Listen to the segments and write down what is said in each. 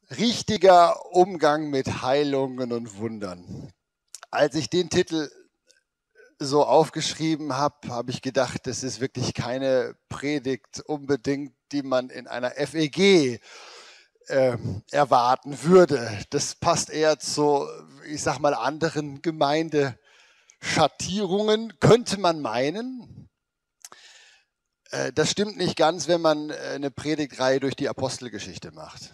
Richtiger Umgang mit Heilungen und Wundern. Als ich den Titel so aufgeschrieben habe, habe ich gedacht, das ist wirklich keine Predigt unbedingt, die man in einer FEG erwarten würde. Das passt eher zu, ich sag mal, anderen Gemeindeschattierungen, könnte man meinen. Das stimmt nicht ganz, wenn man eine Predigtreihe durch die Apostelgeschichte macht.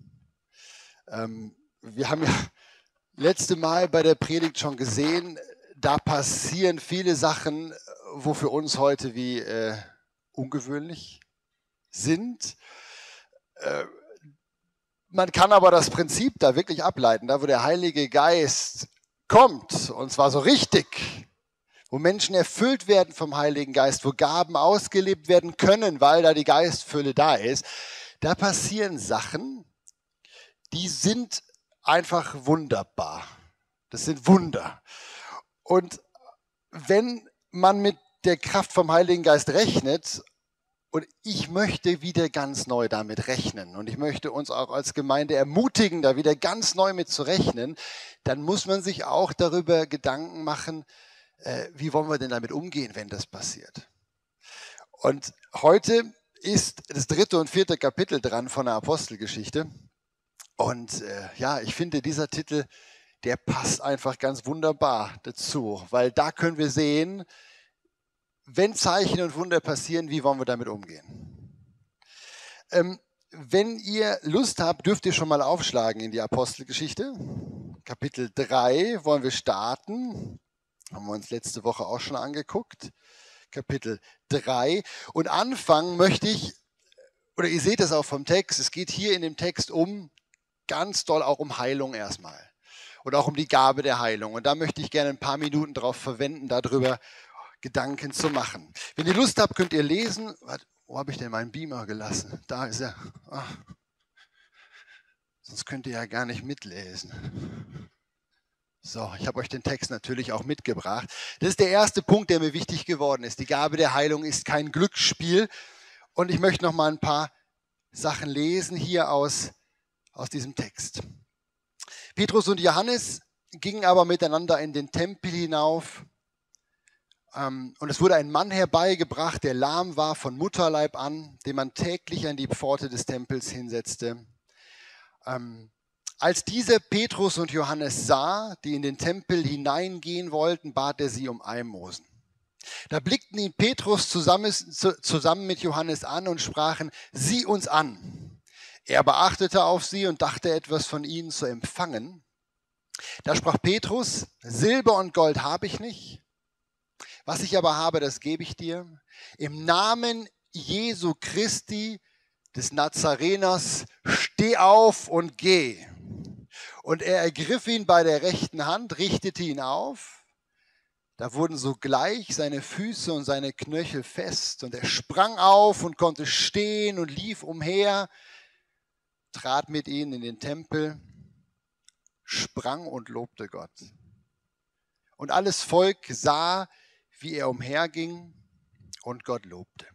Wir haben ja letzte Mal bei der Predigt schon gesehen, da passieren viele Sachen, wo für uns heute wie ungewöhnlich sind. Man kann aber das Prinzip da wirklich ableiten, da wo der Heilige Geist kommt, und zwar so richtig, wo Menschen erfüllt werden vom Heiligen Geist, wo Gaben ausgelebt werden können, weil da die Geistfülle da ist, da passieren Sachen, die sind einfach wunderbar. Das sind Wunder. Und wenn man mit der Kraft vom Heiligen Geist rechnet, und ich möchte wieder ganz neu damit rechnen und ich möchte uns auch als Gemeinde ermutigen, da wieder ganz neu mit zu rechnen, dann muss man sich auch darüber Gedanken machen, wie wollen wir denn damit umgehen, wenn das passiert. Und heute ist das 3. und 4. Kapitel dran von der Apostelgeschichte. Und ich finde, dieser Titel, der passt einfach ganz wunderbar dazu, weil da können wir sehen, wenn Zeichen und Wunder passieren, wie wollen wir damit umgehen. Wenn ihr Lust habt, dürft ihr schon mal aufschlagen in die Apostelgeschichte. Kapitel 3 wollen wir starten. Haben wir uns letzte Woche auch schon angeguckt. Kapitel 3. Und anfangen möchte ich, oder ihr seht es auch vom Text, es geht hier in dem Text ganz doll auch um Heilung erstmal. Und auch um die Gabe der Heilung. Und da möchte ich gerne ein paar Minuten darauf verwenden, darüber Gedanken zu machen. Wenn ihr Lust habt, könnt ihr lesen. Wo habe ich denn meinen Beamer gelassen? Da ist er. Ach, sonst könnt ihr ja gar nicht mitlesen. So, ich habe euch den Text natürlich auch mitgebracht. Das ist der erste Punkt, der mir wichtig geworden ist. Die Gabe der Heilung ist kein Glücksspiel. Und ich möchte noch mal ein paar Sachen lesen hier aus diesem Text. Petrus und Johannes gingen aber miteinander in den Tempel hinauf. Und es wurde ein Mann herbeigebracht, der lahm war von Mutterleib an, den man täglich an die Pforte des Tempels hinsetzte. Als dieser Petrus und Johannes sah, die in den Tempel hineingehen wollten, bat er sie um Almosen. Da blickten ihn Petrus zusammen mit Johannes an und sprachen, sieh uns an. Er beachtete auf sie und dachte etwas von ihnen zu empfangen. Da sprach Petrus, Silber und Gold habe ich nicht. Was ich aber habe, das gebe ich dir. Im Namen Jesu Christi, des Nazareners, steh auf und geh. Und er ergriff ihn bei der rechten Hand, richtete ihn auf. Da wurden sogleich seine Füße und seine Knöchel fest. Und er sprang auf und konnte stehen und lief umher, trat mit ihnen in den Tempel, sprang und lobte Gott. Und alles Volk sah, wie er umherging und Gott lobte.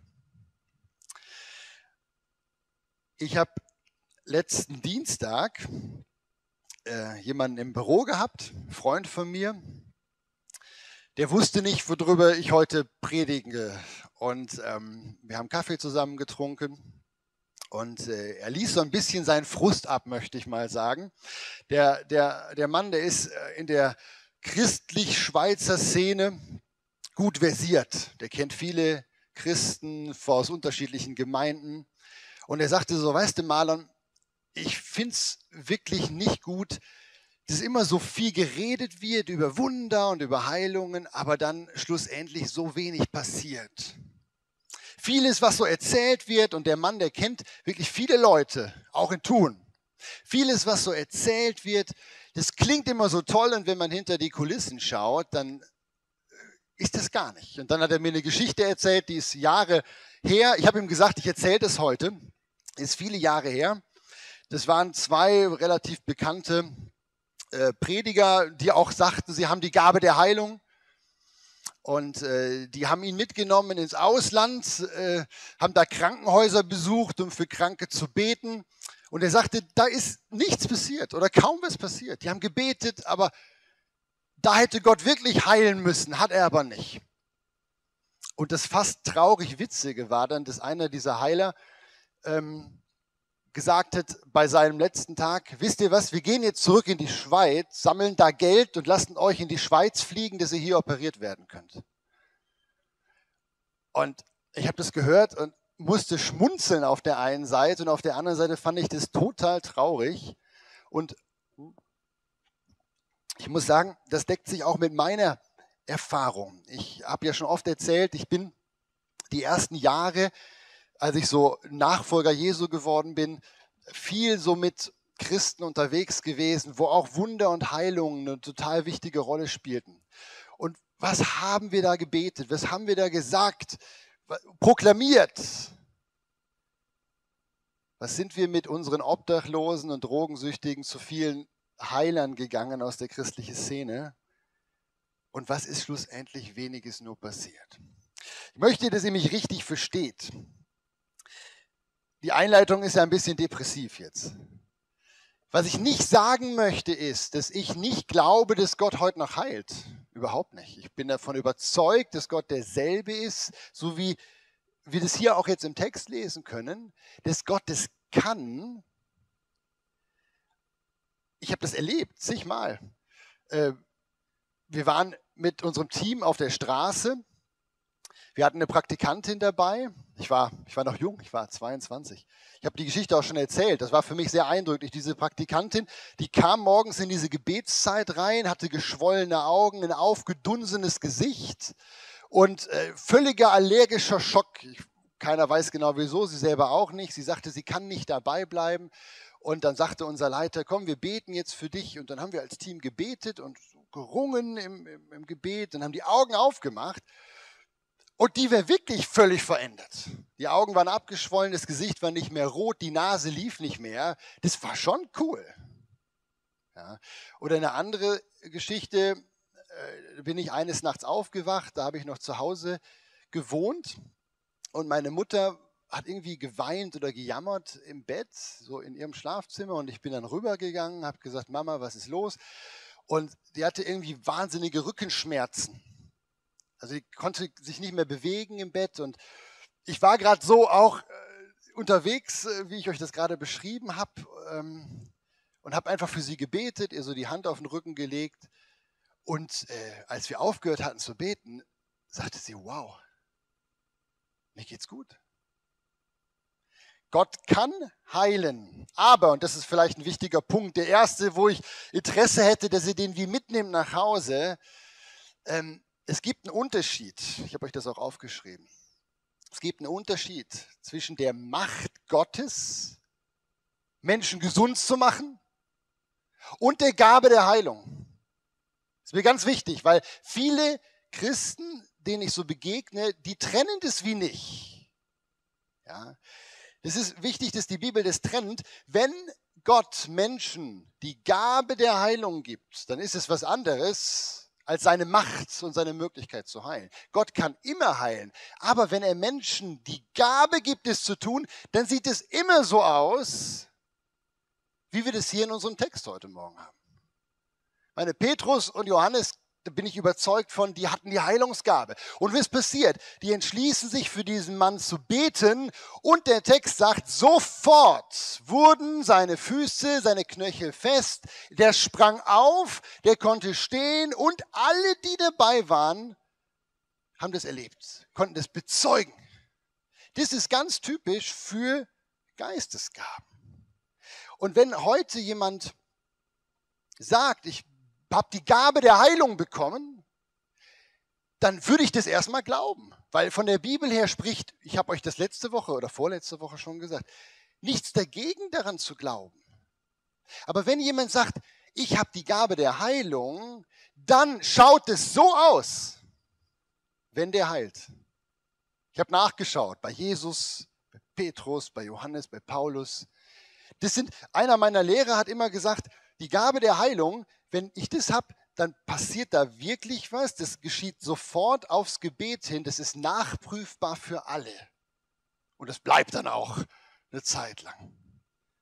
Ich habe letzten Dienstag jemanden im Büro gehabt, einen Freund von mir, der wusste nicht, worüber ich heute predige. Und wir haben Kaffee zusammen getrunken und er ließ so ein bisschen seinen Frust ab, möchte ich mal sagen. Der Mann, der ist in der christlich-Schweizer Szene gut versiert. Der kennt viele Christen aus unterschiedlichen Gemeinden. Und er sagte so, weißt du Marlon, ich finde es wirklich nicht gut, dass immer so viel geredet wird über Wunder und über Heilungen, aber dann schlussendlich so wenig passiert. Vieles, was so erzählt wird, und der Mann, der kennt wirklich viele Leute, auch in Thun. Vieles, was so erzählt wird, das klingt immer so toll, und wenn man hinter die Kulissen schaut, dann ist das gar nicht. Und dann hat er mir eine Geschichte erzählt, die ist Jahre her. Ich habe ihm gesagt, ich erzähle das heute. Ist viele Jahre her. Das waren zwei relativ bekannte Prediger, die auch sagten, sie haben die Gabe der Heilung. Und die haben ihn mitgenommen ins Ausland, haben da Krankenhäuser besucht, um für Kranke zu beten. Und er sagte, da ist nichts passiert oder kaum was passiert. Die haben gebetet, aber da hätte Gott wirklich heilen müssen, hat er aber nicht. Und das fast traurig Witzige war dann, dass einer dieser Heiler gesagt hat bei seinem letzten Tag, wisst ihr was, wir gehen jetzt zurück in die Schweiz, sammeln da Geld und lassen euch in die Schweiz fliegen, dass ihr hier operiert werden könnt. Und ich habe das gehört und musste schmunzeln auf der einen Seite und auf der anderen Seite fand ich das total traurig. Und ich muss sagen, das deckt sich auch mit meiner Erfahrung. Ich habe ja schon oft erzählt, ich bin die ersten Jahre, als ich so Nachfolger Jesu geworden bin, viel so mit Christen unterwegs gewesen, wo auch Wunder und Heilungen eine total wichtige Rolle spielten. Und was haben wir da gebetet? Was haben wir da gesagt? Proklamiert? Was sind wir mit unseren Obdachlosen und Drogensüchtigen zu vielen Heilern gegangen aus der christlichen Szene? Und was ist schlussendlich weniges nur passiert? Ich möchte, dass ihr mich richtig versteht. Die Einleitung ist ja ein bisschen depressiv jetzt. Was ich nicht sagen möchte, ist, dass ich nicht glaube, dass Gott heute noch heilt. Überhaupt nicht. Ich bin davon überzeugt, dass Gott derselbe ist, so wie wir das hier auch jetzt im Text lesen können, dass Gott das kann. Ich habe das erlebt, zigmal. Wir waren mit unserem Team auf der Straße. Wir hatten eine Praktikantin dabei. Ich war noch jung, ich war 22. Ich habe die Geschichte auch schon erzählt. Das war für mich sehr eindrücklich. Diese Praktikantin, die kam morgens in diese Gebetszeit rein, hatte geschwollene Augen, ein aufgedunsenes Gesicht und völliger allergischer Schock. Keiner weiß genau wieso, sie selber auch nicht. Sie sagte, sie kann nicht dabei bleiben. Und dann sagte unser Leiter, komm, wir beten jetzt für dich. Und dann haben wir als Team gebetet und gerungen im Gebet. Dann haben die Augen aufgemacht. Und die war wirklich völlig verändert. Die Augen waren abgeschwollen, das Gesicht war nicht mehr rot, die Nase lief nicht mehr. Das war schon cool. Ja. Oder eine andere Geschichte, bin ich eines Nachts aufgewacht, da habe ich noch zu Hause gewohnt und meine Mutter hat irgendwie geweint oder gejammert im Bett, so in ihrem Schlafzimmer und ich bin dann rübergegangen, habe gesagt, Mama, was ist los? Und die hatte irgendwie wahnsinnige Rückenschmerzen. Also die konnte sich nicht mehr bewegen im Bett und ich war gerade so auch unterwegs, wie ich euch das gerade beschrieben habe und habe einfach für sie gebetet, ihr so die Hand auf den Rücken gelegt und als wir aufgehört hatten zu beten, sagte sie, wow, mir geht's gut. Gott kann heilen, aber, und das ist vielleicht ein wichtiger Punkt, der erste, wo ich Interesse hätte, dass ihr den wie mitnehmt nach Hause, es gibt einen Unterschied, ich habe euch das auch aufgeschrieben, es gibt einen Unterschied zwischen der Macht Gottes, Menschen gesund zu machen, und der Gabe der Heilung. Das ist mir ganz wichtig, weil viele Christen, denen ich so begegne, die trennen das wie nicht. Ja, das ist wichtig, dass die Bibel das trennt. Wenn Gott Menschen die Gabe der Heilung gibt, dann ist es was anderes als seine Macht und seine Möglichkeit zu heilen. Gott kann immer heilen, aber wenn er Menschen die Gabe gibt, es zu tun, dann sieht es immer so aus, wie wir das hier in unserem Text heute Morgen haben. Meine Petrus und Johannes, da bin ich überzeugt von, die hatten die Heilungsgabe. Und was passiert? Die entschließen sich für diesen Mann zu beten und der Text sagt, sofort wurden seine Füße, seine Knöchel fest, der sprang auf, der konnte stehen und alle, die dabei waren, haben das erlebt, konnten das bezeugen. Das ist ganz typisch für Geistesgaben. Und wenn heute jemand sagt, ich habe die Gabe der Heilung bekommen, dann würde ich das erstmal glauben. Weil von der Bibel her spricht, ich habe euch das letzte Woche oder vorletzte Woche schon gesagt, nichts dagegen daran zu glauben. Aber wenn jemand sagt, ich habe die Gabe der Heilung, dann schaut es so aus, wenn der heilt. Ich habe nachgeschaut bei Jesus, bei Petrus, bei Johannes, bei Paulus. Einer meiner Lehrer hat immer gesagt, die Gabe der Heilung, wenn ich das habe, dann passiert da wirklich was. Das geschieht sofort aufs Gebet hin. Das ist nachprüfbar für alle. Und das bleibt dann auch eine Zeit lang.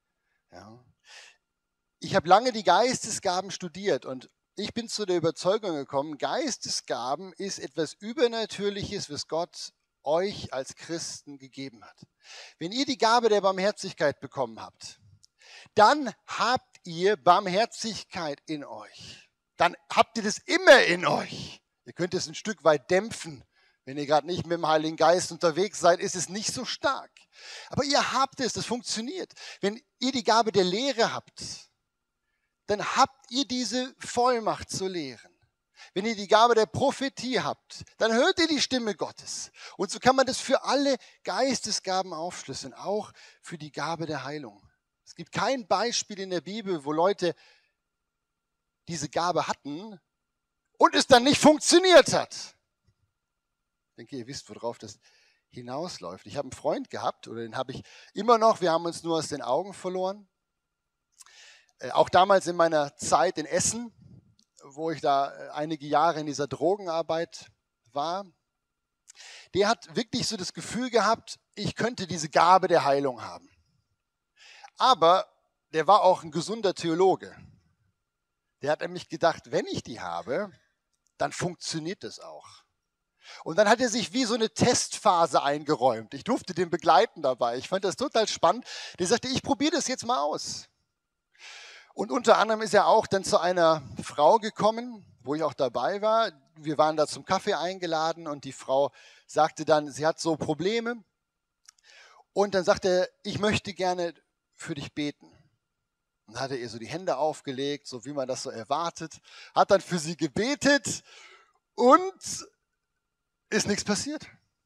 Ja. Ich habe lange die Geistesgaben studiert und ich bin zu der Überzeugung gekommen, Geistesgaben ist etwas Übernatürliches, was Gott euch als Christen gegeben hat. Wenn ihr die Gabe der Barmherzigkeit bekommen habt, dann habt ihr Barmherzigkeit in euch. Dann habt ihr das immer in euch. Ihr könnt es ein Stück weit dämpfen. Wenn ihr gerade nicht mit dem Heiligen Geist unterwegs seid, ist es nicht so stark. Aber ihr habt es, das funktioniert. Wenn ihr die Gabe der Lehre habt, dann habt ihr diese Vollmacht zu lehren. Wenn ihr die Gabe der Prophetie habt, dann hört ihr die Stimme Gottes. Und so kann man das für alle Geistesgaben aufschlüsseln, auch für die Gabe der Heilung. Es gibt kein Beispiel in der Bibel, wo Leute diese Gabe hatten und es dann nicht funktioniert hat. Ich denke, ihr wisst, worauf das hinausläuft. Ich habe einen Freund gehabt, oder den habe ich immer noch, wir haben uns nur aus den Augen verloren. Auch damals in meiner Zeit in Essen, wo ich da einige Jahre in dieser Drogenarbeit war, der hat wirklich so das Gefühl gehabt, ich könnte diese Gabe der Heilung haben. Aber der war auch ein gesunder Theologe. Der hat nämlich gedacht, wenn ich die habe, dann funktioniert das auch. Und dann hat er sich wie so eine Testphase eingeräumt. Ich durfte den begleiten dabei. Ich fand das total spannend. Der sagte, ich probiere das jetzt mal aus. Und unter anderem ist er auch dann zu einer Frau gekommen, wo ich auch dabei war. Wir waren da zum Kaffee eingeladen und die Frau sagte dann, sie hat so Probleme. Und dann sagte er, ich möchte gerne für dich beten. Und dann hat er ihr so die Hände aufgelegt, so wie man das so erwartet, hat dann für sie gebetet und ist nichts passiert.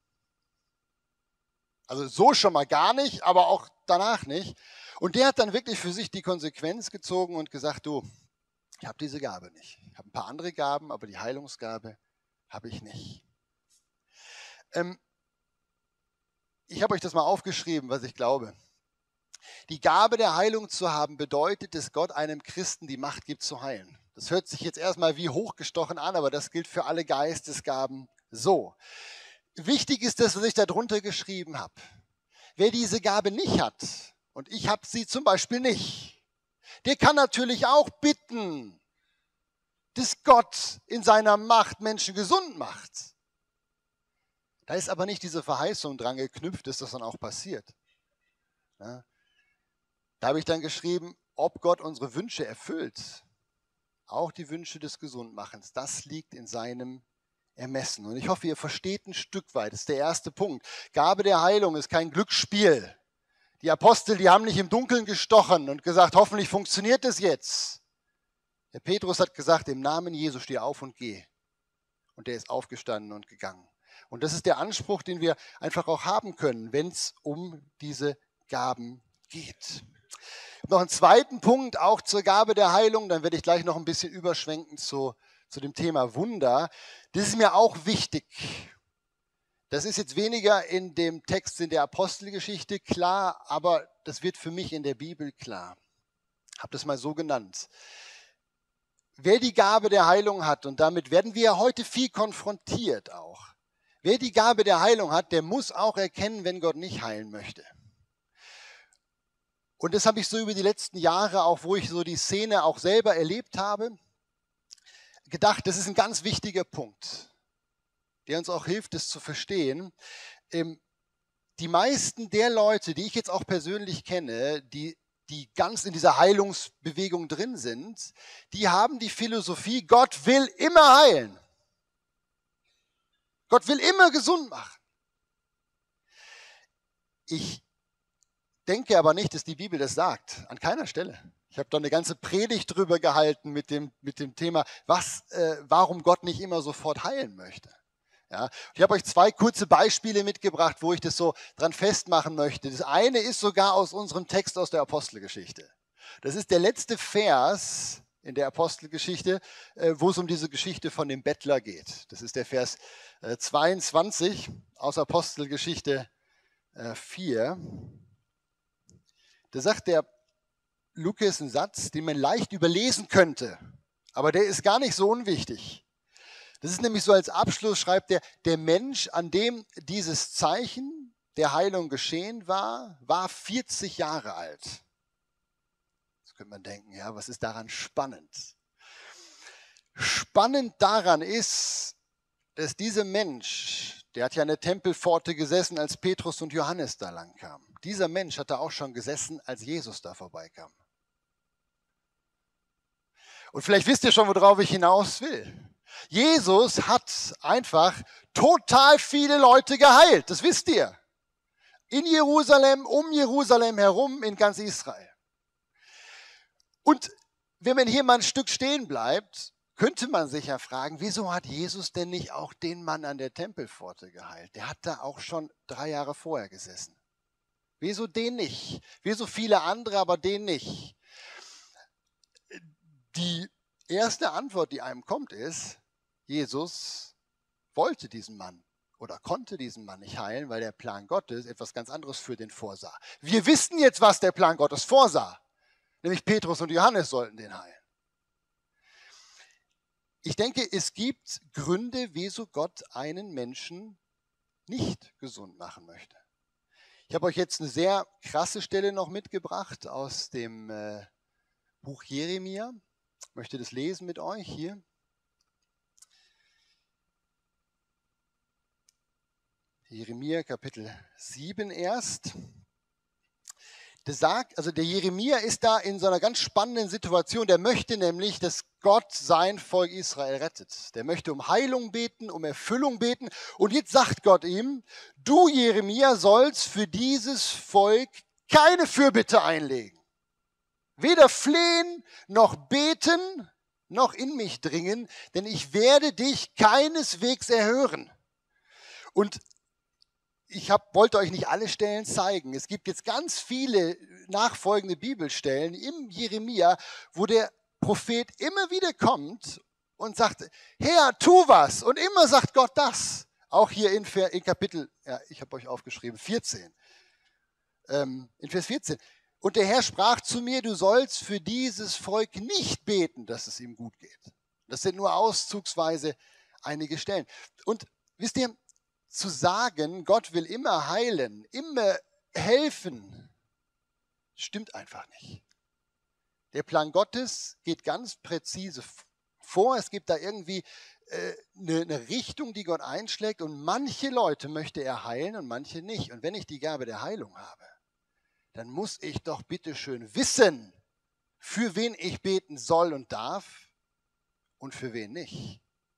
Also so schon mal gar nicht, aber auch danach nicht. Und der hat dann wirklich für sich die Konsequenz gezogen und gesagt, du, ich habe diese Gabe nicht. Ich habe ein paar andere Gaben, aber die Heilungsgabe habe ich nicht. Ich habe euch das mal aufgeschrieben, was ich glaube. Die Gabe der Heilung zu haben, bedeutet, dass Gott einem Christen die Macht gibt zu heilen. Das hört sich jetzt erstmal wie hochgestochen an, aber das gilt für alle Geistesgaben so. Wichtig ist das, was ich da drunter geschrieben habe. Wer diese Gabe nicht hat, und ich habe sie zum Beispiel nicht, der kann natürlich auch bitten, dass Gott in seiner Macht Menschen gesund macht. Da ist aber nicht diese Verheißung dran geknüpft, dass das dann auch passiert. Ja. Da habe ich dann geschrieben, ob Gott unsere Wünsche erfüllt, auch die Wünsche des Gesundmachens, das liegt in seinem Ermessen. Und ich hoffe, ihr versteht ein Stück weit, das ist der erste Punkt. Gabe der Heilung ist kein Glücksspiel. Die Apostel, die haben nicht im Dunkeln gestochen und gesagt, hoffentlich funktioniert es jetzt. Der Petrus hat gesagt, im Namen Jesu steh auf und geh. Und der ist aufgestanden und gegangen. Und das ist der Anspruch, den wir einfach auch haben können, wenn es um diese Gaben geht. Noch einen zweiten Punkt, auch zur Gabe der Heilung, dann werde ich gleich noch ein bisschen überschwenken zu dem Thema Wunder. Das ist mir auch wichtig. Das ist jetzt weniger in dem Text in der Apostelgeschichte klar, aber das wird für mich in der Bibel klar. Ich habe das mal so genannt. Wer die Gabe der Heilung hat, und damit werden wir ja heute viel konfrontiert auch, wer die Gabe der Heilung hat, der muss auch erkennen, wenn Gott nicht heilen möchte. Und das habe ich so über die letzten Jahre, auch wo ich so die Szene auch selber erlebt habe, gedacht, das ist ein ganz wichtiger Punkt, der uns auch hilft, das zu verstehen. Die meisten der Leute, die ich jetzt auch persönlich kenne, die ganz in dieser Heilungsbewegung drin sind, die haben die Philosophie, Gott will immer heilen. Gott will immer gesund machen. Ich denke aber nicht, dass die Bibel das sagt, an keiner Stelle. Ich habe da eine ganze Predigt drüber gehalten mit dem Thema, warum Gott nicht immer sofort heilen möchte. Ja, ich habe euch 2 kurze Beispiele mitgebracht, wo ich das so dran festmachen möchte. Das eine ist sogar aus unserem Text aus der Apostelgeschichte. Das ist der letzte Vers in der Apostelgeschichte, wo es um diese Geschichte von dem Bettler geht. Das ist der Vers 22 aus Apostelgeschichte 4. Da sagt der Lukas einen Satz, den man leicht überlesen könnte, aber der ist gar nicht so unwichtig. Das ist nämlich so, als Abschluss schreibt er, der Mensch, an dem dieses Zeichen der Heilung geschehen war, war 40 Jahre alt. Jetzt könnte man denken, ja, was ist daran spannend? Spannend daran ist, dass dieser Mensch, der hat ja an der Tempelpforte gesessen, als Petrus und Johannes da lang kamen. Dieser Mensch hat da auch schon gesessen, als Jesus da vorbeikam. Und vielleicht wisst ihr schon, worauf ich hinaus will. Jesus hat einfach total viele Leute geheilt, das wisst ihr. In Jerusalem, um Jerusalem herum, in ganz Israel. Und wenn man hier mal ein Stück stehen bleibt, könnte man sich ja fragen, wieso hat Jesus denn nicht auch den Mann an der Tempelpforte geheilt? Der hat da auch schon 3 Jahre vorher gesessen. Wieso den nicht? Wieso viele andere, aber den nicht? Die erste Antwort, die einem kommt, ist, Jesus wollte diesen Mann oder konnte diesen Mann nicht heilen, weil der Plan Gottes etwas ganz anderes für den vorsah. Wir wissen jetzt, was der Plan Gottes vorsah. Nämlich Petrus und Johannes sollten den heilen. Ich denke, es gibt Gründe, wieso Gott einen Menschen nicht gesund machen möchte. Ich habe euch jetzt eine sehr krasse Stelle noch mitgebracht aus dem Buch Jeremia. Ich möchte das lesen mit euch hier. Jeremia Kapitel 7 erst. Der Jeremia ist da in so einer ganz spannenden Situation. Der möchte nämlich, dass Gott sein Volk Israel rettet. Der möchte um Heilung beten, um Erfüllung beten. Und jetzt sagt Gott ihm, du Jeremia sollst für dieses Volk keine Fürbitte einlegen. Weder flehen, noch beten, noch in mich dringen, denn ich werde dich keineswegs erhören. Und ich wollte euch nicht alle Stellen zeigen. Es gibt jetzt ganz viele nachfolgende Bibelstellen im Jeremia, wo der Prophet immer wieder kommt und sagt, Herr, tu was. Und immer sagt Gott das. Auch hier in Kapitel, ja, ich habe euch aufgeschrieben, 14. In Vers 14. Und der Herr sprach zu mir, du sollst für dieses Volk nicht beten, dass es ihm gut geht. Das sind nur auszugsweise einige Stellen. Und wisst ihr, zu sagen, Gott will immer heilen, immer helfen, stimmt einfach nicht. Der Plan Gottes geht ganz präzise vor. Es gibt da irgendwie eine Richtung, die Gott einschlägt und manche Leute möchte er heilen und manche nicht. Und wenn ich die Gabe der Heilung habe, dann muss ich doch bitte schön wissen, für wen ich beten soll und darf und für wen nicht.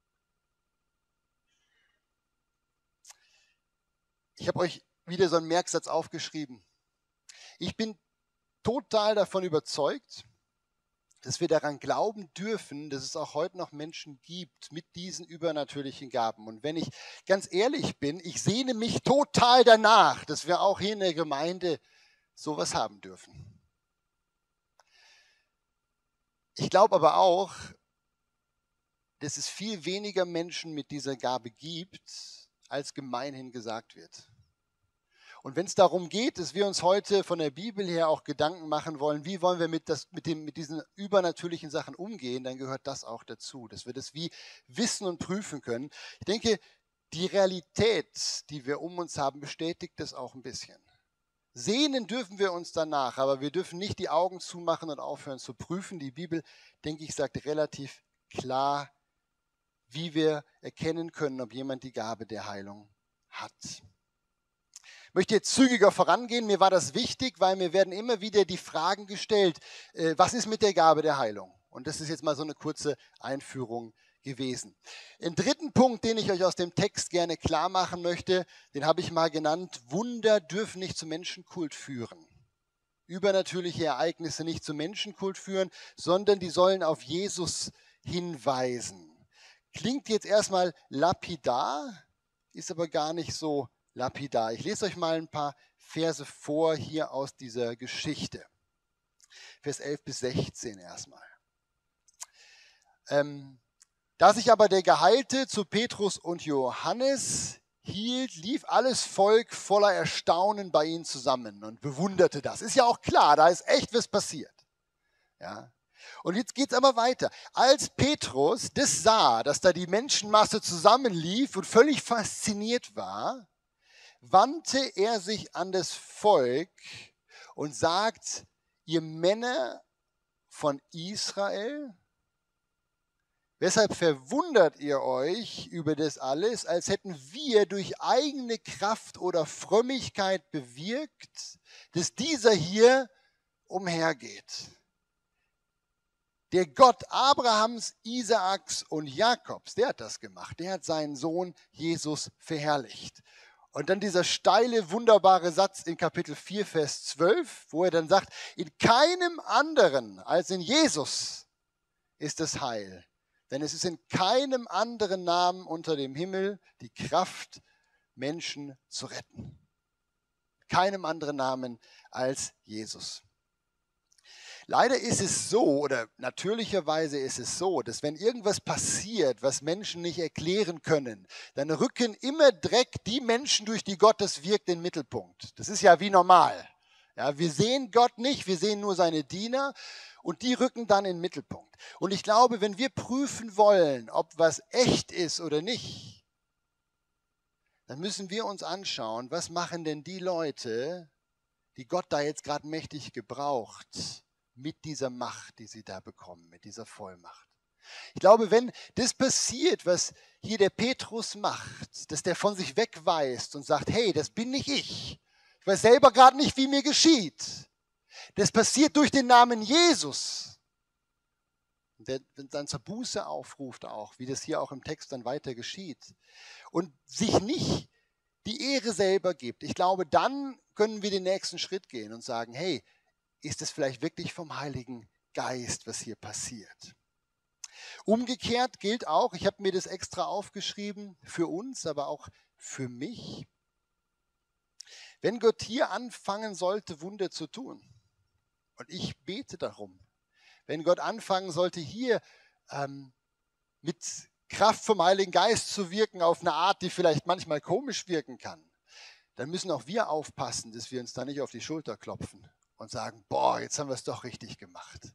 Ich habe euch wieder so einen Merksatz aufgeschrieben. Ich bin total davon überzeugt, dass wir daran glauben dürfen, dass es auch heute noch Menschen gibt mit diesen übernatürlichen Gaben. Und wenn ich ganz ehrlich bin, ich sehne mich total danach, dass wir auch hier in der Gemeinde sowas haben dürfen. Ich glaube aber auch, dass es viel weniger Menschen mit dieser Gabe gibt, als gemeinhin gesagt wird. Und wenn es darum geht, dass wir uns heute von der Bibel her auch Gedanken machen wollen, wie wollen wir mit diesen übernatürlichen Sachen umgehen, dann gehört das auch dazu, dass wir das wie wissen und prüfen können. Ich denke, die Realität, die wir um uns haben, bestätigt das auch ein bisschen. Sehnen dürfen wir uns danach, aber wir dürfen nicht die Augen zumachen und aufhören zu prüfen. Die Bibel, denke ich, sagt relativ klar, wie wir erkennen können, ob jemand die Gabe der Heilung hat. Ich möchte jetzt zügiger vorangehen. Mir war das wichtig, weil mir werden immer wieder die Fragen gestellt, was ist mit der Gabe der Heilung? Und das ist jetzt mal so eine kurze Einführung gewesen. Den dritten Punkt, den ich euch aus dem Text gerne klar machen möchte, den habe ich mal genannt, Wunder dürfen nicht zu Menschenkult führen. Übernatürliche Ereignisse nicht zu Menschenkult führen, sondern die sollen auf Jesus hinweisen. Klingt jetzt erstmal lapidar, ist aber gar nicht so lapidar. Ich lese euch mal ein paar Verse vor hier aus dieser Geschichte. Vers 11 bis 16 erstmal. Da sich aber der Geheilte zu Petrus und Johannes hielt, lief alles Volk voller Erstaunen bei ihnen zusammen und bewunderte das. Ist ja auch klar, da ist echt was passiert. Ja. Und jetzt geht es aber weiter. Als Petrus das sah, dass da die Menschenmasse zusammenlief und völlig fasziniert war, wandte er sich an das Volk und sagt, ihr Männer von Israel? Weshalb verwundert ihr euch über das alles, als hätten wir durch eigene Kraft oder Frömmigkeit bewirkt, dass dieser hier umhergeht? Der Gott Abrahams, Isaaks und Jakobs, der hat das gemacht. Der hat seinen Sohn Jesus verherrlicht. Und dann dieser steile, wunderbare Satz in Kapitel 4, Vers 12, wo er dann sagt, in keinem anderen als in Jesus ist das Heil. Denn es ist in keinem anderen Namen unter dem Himmel die Kraft, Menschen zu retten. Keinem anderen Namen als Jesus. Leider ist es so, oder natürlicherweise ist es so, dass wenn irgendwas passiert, was Menschen nicht erklären können, dann rücken immer direkt die Menschen, durch die Gottes wirkt, in den Mittelpunkt. Das ist ja wie normal. Ja, wir sehen Gott nicht, wir sehen nur seine Diener und die rücken dann in den Mittelpunkt. Und ich glaube, wenn wir prüfen wollen, ob was echt ist oder nicht, dann müssen wir uns anschauen, was machen denn die Leute, die Gott da jetzt gerade mächtig gebraucht, mit dieser Macht, die sie da bekommen, mit dieser Vollmacht. Ich glaube, wenn das passiert, was hier der Petrus macht, dass der von sich wegweist und sagt, hey, das bin nicht ich. Ich weiß selber gerade nicht, wie mir geschieht. Das passiert durch den Namen Jesus. Der dann zur Buße aufruft auch, wie das hier auch im Text dann weiter geschieht. Und sich nicht die Ehre selber gibt. Ich glaube, dann können wir den nächsten Schritt gehen und sagen, hey, ist es vielleicht wirklich vom Heiligen Geist, was hier passiert? Umgekehrt gilt auch, ich habe mir das extra aufgeschrieben, für uns, aber auch für mich. Wenn Gott hier anfangen sollte, Wunder zu tun, und ich bete darum, wenn Gott anfangen sollte, hier mit Kraft vom Heiligen Geist zu wirken, auf eine Art, die vielleicht manchmal komisch wirken kann, dann müssen auch wir aufpassen, dass wir uns da nicht auf die Schulter klopfen und sagen, boah, jetzt haben wir es doch richtig gemacht.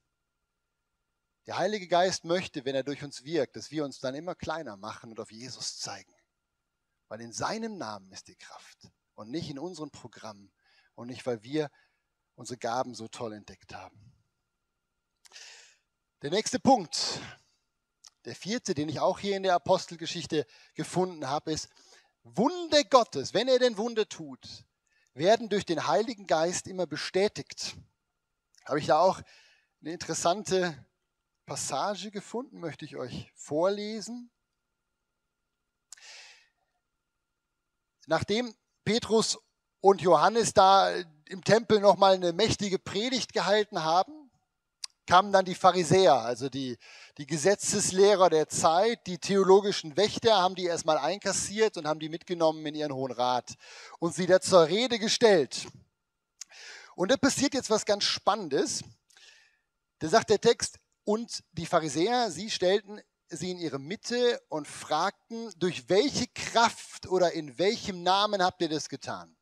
Der Heilige Geist möchte, wenn er durch uns wirkt, dass wir uns dann immer kleiner machen und auf Jesus zeigen. Weil in seinem Namen ist die Kraft und nicht in unserem Programm und nicht, weil wir unsere Gaben so toll entdeckt haben. Der nächste Punkt, der vierte, den ich auch hier in der Apostelgeschichte gefunden habe, ist, Wunder Gottes, wenn er denn Wunder tut, werden durch den Heiligen Geist immer bestätigt. Habe ich da auch eine interessante Passage gefunden, möchte ich euch vorlesen. Nachdem Petrus und Johannes da im Tempel nochmal eine mächtige Predigt gehalten haben, kamen dann die Pharisäer, also die Gesetzeslehrer der Zeit, die theologischen Wächter, haben die erstmal einkassiert und haben die mitgenommen in ihren Hohen Rat und sie da zur Rede gestellt. Und da passiert jetzt was ganz Spannendes. Da sagt der Text, und die Pharisäer, sie stellten sie in ihre Mitte und fragten, durch welche Kraft oder in welchem Namen habt ihr das getan?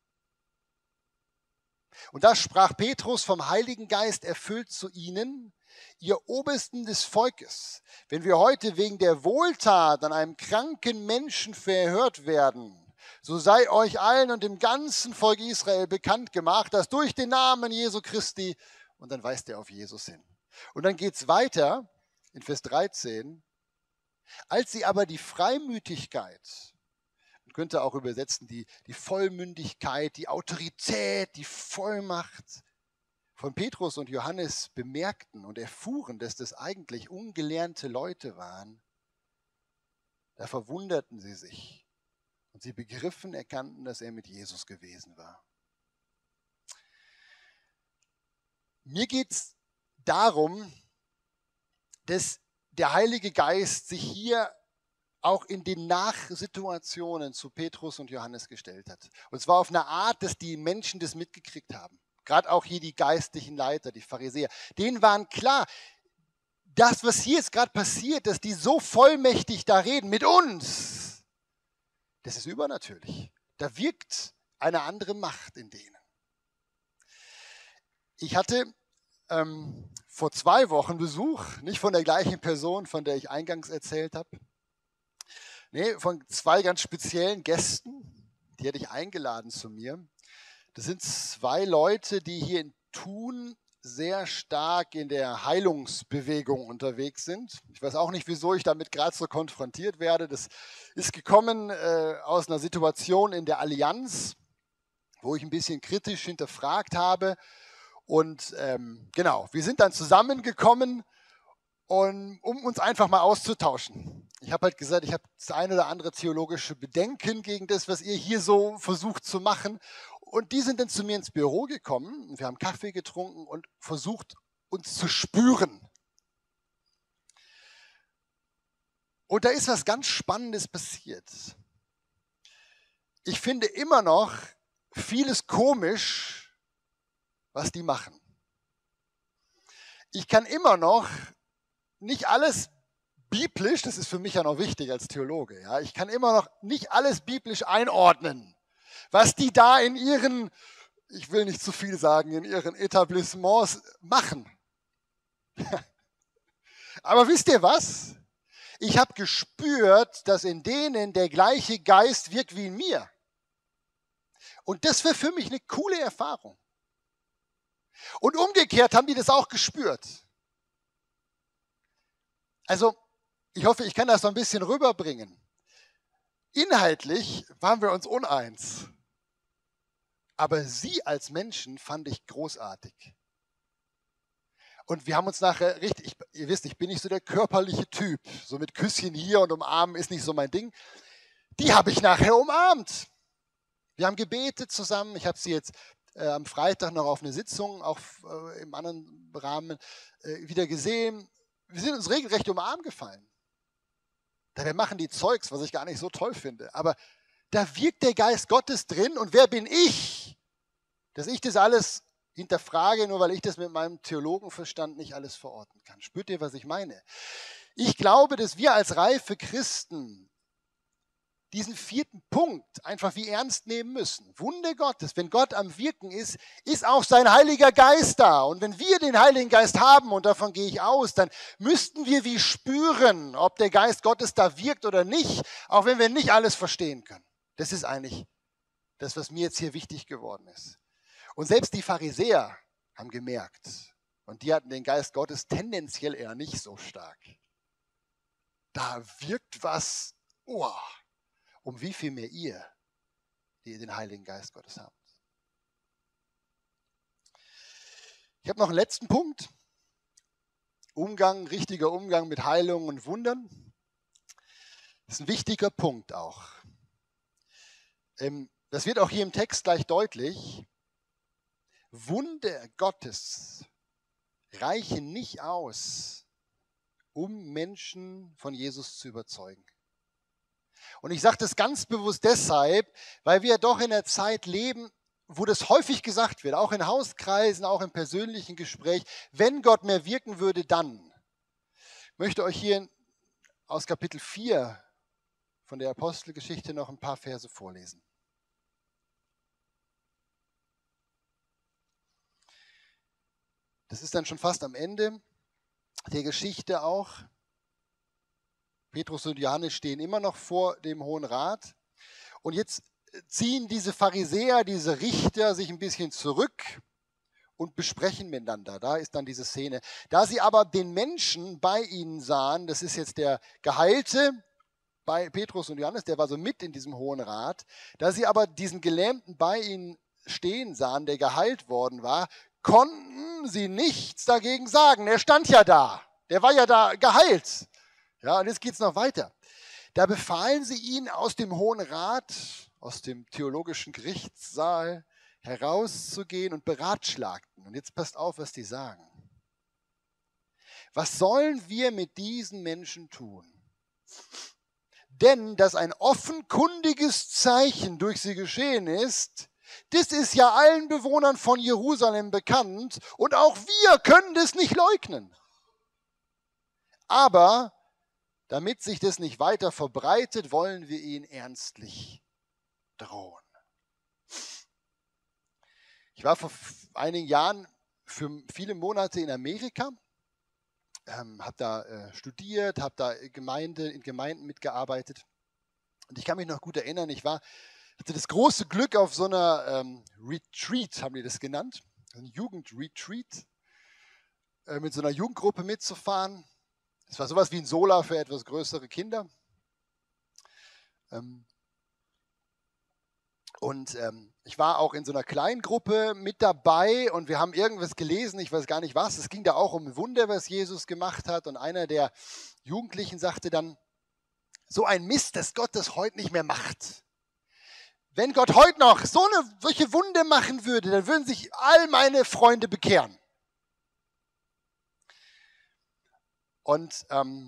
Und da sprach Petrus vom Heiligen Geist erfüllt zu ihnen, ihr Obersten des Volkes, wenn wir heute wegen der Wohltat an einem kranken Menschen verhört werden, so sei euch allen und dem ganzen Volk Israel bekannt gemacht, dass durch den Namen Jesu Christi, und dann weist er auf Jesus hin. Und dann geht es weiter in Vers 13, als sie aber die Freimütigkeit, man könnte auch übersetzen die Vollmündigkeit, die Autorität, die Vollmacht von Petrus und Johannes bemerkten und erfuhren, dass das eigentlich ungelernte Leute waren, da verwunderten sie sich und sie erkannten, dass er mit Jesus gewesen war. Mir geht es darum, dass der Heilige Geist sich hier auch in den Nachsituationen zu Petrus und Johannes gestellt hat. Und zwar auf eine Art, dass die Menschen das mitgekriegt haben. Gerade auch hier die geistlichen Leiter, die Pharisäer. Denen waren klar, das, was hier jetzt gerade passiert, dass die so vollmächtig da reden mit uns, das ist übernatürlich. Da wirkt eine andere Macht in denen. Ich hatte vor 2 Wochen Besuch, nicht von der gleichen Person, von der ich eingangs erzählt habe. Nee, von 2 ganz speziellen Gästen, die hatte ich eingeladen zu mir. Das sind 2 Leute, die hier in Thun sehr stark in der Heilungsbewegung unterwegs sind. Ich weiß auch nicht, wieso ich damit gerade so konfrontiert werde. Das ist gekommen aus einer Situation in der Allianz, wo ich ein bisschen kritisch hinterfragt habe. Und genau, wir sind dann zusammengekommen, um uns einfach mal auszutauschen. Ich habe halt gesagt, ich habe das eine oder andere theologische Bedenken gegen das, was ihr hier so versucht zu machen. Und die sind dann zu mir ins Büro gekommen und wir haben Kaffee getrunken und versucht, uns zu spüren. Und da ist was ganz Spannendes passiert. Ich finde immer noch vieles komisch, was die machen. Ich kann immer noch nicht alles biblisch, das ist für mich ja noch wichtig als Theologe, ja, ich kann immer noch nicht alles biblisch einordnen, was die da in ihren, ich will nicht zu viel sagen, in ihren Etablissements machen. Aber wisst ihr was? Ich habe gespürt, dass in denen der gleiche Geist wirkt wie in mir. Und das wäre für mich eine coole Erfahrung. Und umgekehrt haben die das auch gespürt. Also, ich hoffe, ich kann das so ein bisschen rüberbringen. Inhaltlich waren wir uns uneins. Aber sie als Menschen fand ich großartig. Und wir haben uns nachher richtig, ihr wisst, ich bin nicht so der körperliche Typ. So mit Küsschen hier und umarmen ist nicht so mein Ding. Die habe ich nachher umarmt. Wir haben gebetet zusammen. Ich habe sie jetzt am Freitag noch auf eine Sitzung, auch im anderen Rahmen, wieder gesehen. Wir sind uns regelrecht um den Arm gefallen. Wir machen die Zeugs, was ich gar nicht so toll finde. Aber da wirkt der Geist Gottes drin. Und wer bin ich, dass ich das alles hinterfrage, nur weil ich das mit meinem Theologenverstand nicht alles verorten kann? Spürt ihr, was ich meine? Ich glaube, dass wir als reife Christen diesen vierten Punkt einfach wie ernst nehmen müssen. Wunder Gottes, wenn Gott am Wirken ist, ist auch sein Heiliger Geist da. Und wenn wir den Heiligen Geist haben, und davon gehe ich aus, dann müssten wir wie spüren, ob der Geist Gottes da wirkt oder nicht, auch wenn wir nicht alles verstehen können. Das ist eigentlich das, was mir jetzt hier wichtig geworden ist. Und selbst die Pharisäer haben gemerkt, und die hatten den Geist Gottes tendenziell eher nicht so stark. Da wirkt was, um wie viel mehr ihr, die den Heiligen Geist Gottes habt. Ich habe noch einen letzten Punkt. Richtiger Umgang mit Heilungen und Wundern. Das ist ein wichtiger Punkt auch. Das wird auch hier im Text gleich deutlich. Wunder Gottes reichen nicht aus, um Menschen von Jesus zu überzeugen. Und ich sage das ganz bewusst deshalb, weil wir doch in einer Zeit leben, wo das häufig gesagt wird, auch in Hauskreisen, auch im persönlichen Gespräch, wenn Gott mehr wirken würde, dann. Ich möchte euch hier aus Kapitel 4 von der Apostelgeschichte noch ein paar Verse vorlesen. Das ist dann schon fast am Ende der Geschichte auch. Petrus und Johannes stehen immer noch vor dem Hohen Rat. Und jetzt ziehen diese Pharisäer, diese Richter sich ein bisschen zurück und besprechen miteinander. Da ist dann diese Szene. Da sie aber den Menschen bei ihnen sahen, das ist jetzt der Geheilte bei Petrus und Johannes, der war so mit in diesem Hohen Rat. Da sie aber diesen Gelähmten bei ihnen stehen sahen, der geheilt worden war, konnten sie nichts dagegen sagen. Er stand ja da. Der war ja da geheilt. Ja, und jetzt geht es noch weiter. Da befahlen sie ihn aus dem Hohen Rat, aus dem theologischen Gerichtssaal herauszugehen und beratschlagten. Und jetzt passt auf, was die sagen. Was sollen wir mit diesen Menschen tun? Denn dass ein offenkundiges Zeichen durch sie geschehen ist, das ist ja allen Bewohnern von Jerusalem bekannt und auch wir können das nicht leugnen. Aber damit sich das nicht weiter verbreitet, wollen wir ihn ernstlich drohen. Ich war vor einigen Jahren für viele Monate in Amerika, habe da studiert, habe da in Gemeinden mitgearbeitet. Und ich kann mich noch gut erinnern, hatte das große Glück auf so einer Retreat, haben die das genannt, ein Jugendretreat. mit so einer Jugendgruppe mitzufahren. Es war sowas wie ein Sola für etwas größere Kinder. Und ich war auch in so einer kleinen Gruppe mit dabei und wir haben irgendwas gelesen, ich weiß gar nicht was. Es ging da auch um ein Wunder, was Jesus gemacht hat. Und einer der Jugendlichen sagte dann, so ein Mist, dass Gott das heute nicht mehr macht. Wenn Gott heute noch solche Wunder machen würde, dann würden sich all meine Freunde bekehren. Und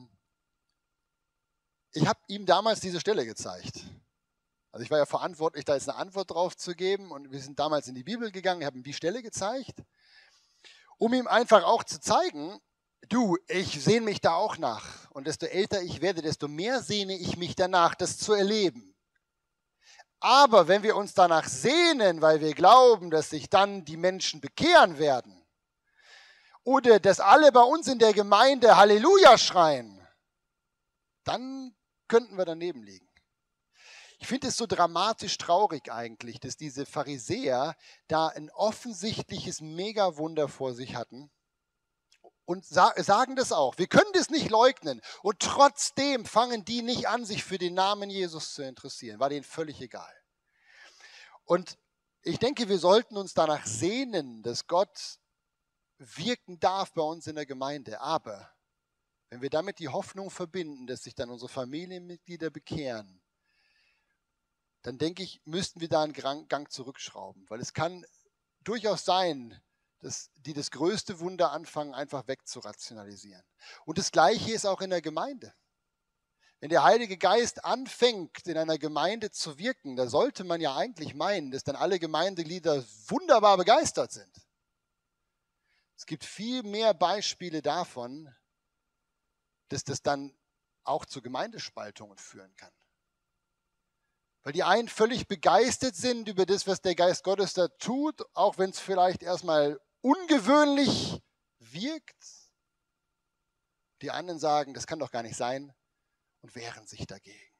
ich habe ihm damals diese Stelle gezeigt. Also ich war ja verantwortlich, da jetzt eine Antwort drauf zu geben. Und wir sind damals in die Bibel gegangen, ich habe ihm die Stelle gezeigt, um ihm einfach auch zu zeigen, du, ich sehne mich da auch nach. Und desto älter ich werde, desto mehr sehne ich mich danach, das zu erleben. Aber wenn wir uns danach sehnen, weil wir glauben, dass sich dann die Menschen bekehren werden, oder dass alle bei uns in der Gemeinde Halleluja schreien, dann könnten wir daneben liegen. Ich finde es so dramatisch traurig eigentlich, dass diese Pharisäer da ein offensichtliches Megawunder vor sich hatten und sagen das auch. Wir können das nicht leugnen und trotzdem fangen die nicht an, sich für den Namen Jesus zu interessieren. War denen völlig egal. Und ich denke, wir sollten uns danach sehnen, dass Gott wirken darf bei uns in der Gemeinde. Aber wenn wir damit die Hoffnung verbinden, dass sich dann unsere Familienmitglieder bekehren, dann denke ich, müssten wir da einen Gang zurückschrauben. Weil es kann durchaus sein, dass die das größte Wunder anfangen, einfach wegzurationalisieren. Und das Gleiche ist auch in der Gemeinde. Wenn der Heilige Geist anfängt, in einer Gemeinde zu wirken, da sollte man ja eigentlich meinen, dass dann alle Gemeindeglieder wunderbar begeistert sind. Es gibt viel mehr Beispiele davon, dass das dann auch zu Gemeindespaltungen führen kann. Weil die einen völlig begeistert sind über das, was der Geist Gottes da tut, auch wenn es vielleicht erstmal ungewöhnlich wirkt. Die anderen sagen, das kann doch gar nicht sein und wehren sich dagegen.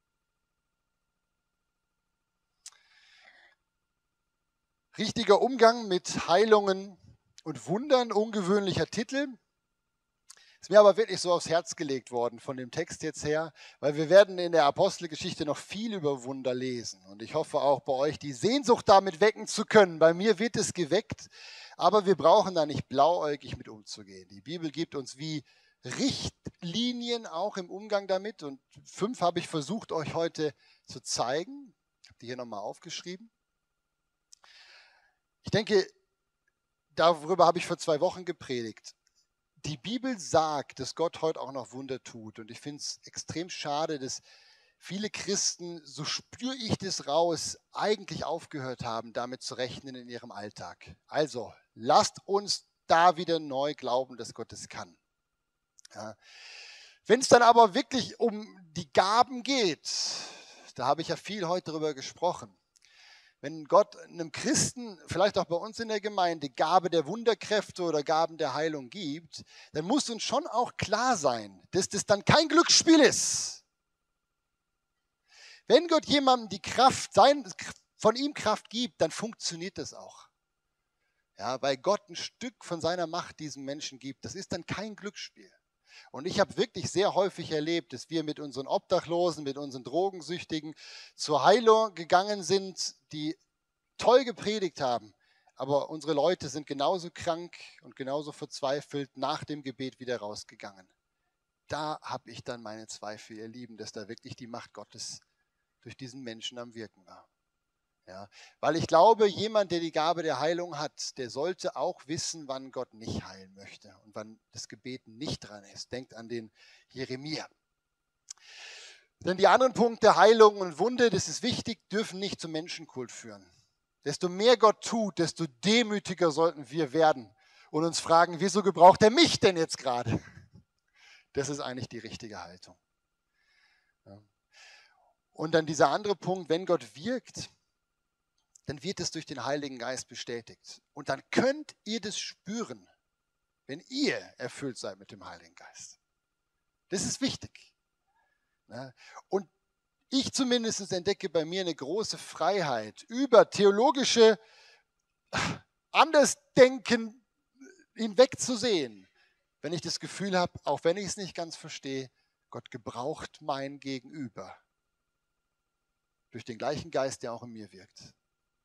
Richtiger Umgang mit Heilungen und Wundern, ungewöhnlicher Titel. Ist mir aber wirklich so aufs Herz gelegt worden von dem Text jetzt her, weil wir werden in der Apostelgeschichte noch viel über Wunder lesen. Und ich hoffe auch bei euch die Sehnsucht damit wecken zu können. Bei mir wird es geweckt, aber wir brauchen da nicht blauäugig mit umzugehen. Die Bibel gibt uns wie Richtlinien auch im Umgang damit. Und 5 habe ich versucht, euch heute zu zeigen. Ich habe die hier nochmal aufgeschrieben. Ich denke, darüber habe ich vor 2 Wochen gepredigt. Die Bibel sagt, dass Gott heute auch noch Wunder tut. Und ich finde es extrem schade, dass viele Christen, so spüre ich das raus, eigentlich aufgehört haben, damit zu rechnen in ihrem Alltag. Also, lasst uns da wieder neu glauben, dass Gott es kann. Ja. Wenn es dann aber wirklich um die Gaben geht, da habe ich ja viel heute darüber gesprochen. Wenn Gott einem Christen, vielleicht auch bei uns in der Gemeinde, Gabe der Wunderkräfte oder Gaben der Heilung gibt, dann muss uns schon auch klar sein, dass das dann kein Glücksspiel ist. Wenn Gott jemandem die Kraft, von ihm Kraft gibt, dann funktioniert das auch. Ja, weil Gott ein Stück von seiner Macht diesem Menschen gibt. Das ist dann kein Glücksspiel. Und ich habe wirklich sehr häufig erlebt, dass wir mit unseren Obdachlosen, mit unseren Drogensüchtigen zur Heilung gegangen sind, die toll gepredigt haben. Aber unsere Leute sind genauso krank und genauso verzweifelt nach dem Gebet wieder rausgegangen. Da habe ich dann meine Zweifel, ihr Lieben, dass da wirklich die Macht Gottes durch diesen Menschen am Wirken war. Ja, weil ich glaube, jemand, der die Gabe der Heilung hat, der sollte auch wissen, wann Gott nicht heilen möchte und wann das Gebet nicht dran ist. Denkt an den Jeremia. Denn die anderen Punkte, Heilung und Wunde, das ist wichtig, dürfen nicht zum Menschenkult führen. Desto mehr Gott tut, desto demütiger sollten wir werden und uns fragen, wieso gebraucht er mich denn jetzt gerade? Das ist eigentlich die richtige Haltung. Ja. Und dann dieser andere Punkt, wenn Gott wirkt, dann wird es durch den Heiligen Geist bestätigt. Und dann könnt ihr das spüren, wenn ihr erfüllt seid mit dem Heiligen Geist. Das ist wichtig. Und ich zumindest entdecke bei mir eine große Freiheit, über theologische Andersdenken hinwegzusehen wenn ich das Gefühl habe, auch wenn ich es nicht ganz verstehe, Gott gebraucht mein Gegenüber durch den gleichen Geist, der auch in mir wirkt.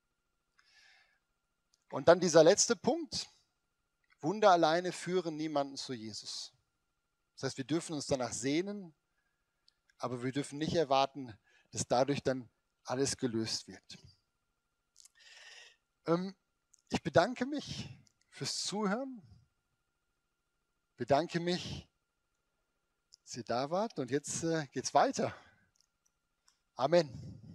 Und dann dieser letzte Punkt. Wunder alleine führen niemanden zu Jesus. Das heißt, wir dürfen uns danach sehnen, aber wir dürfen nicht erwarten, dass dadurch dann alles gelöst wird. Ich bedanke mich fürs Zuhören. Bedanke mich, dass ihr da wart. Und jetzt geht's weiter. Amen.